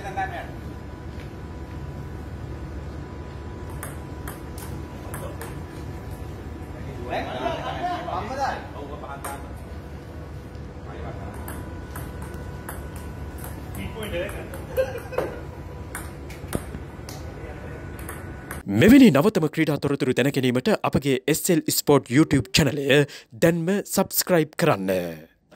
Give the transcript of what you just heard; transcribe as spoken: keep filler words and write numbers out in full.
මෙවැනි නවතම ක්‍රීඩා තොරතුරු දැන ගැනීමට අපගේ S L Sport YouTube channel එක දැන්ම subscribe කරන්න.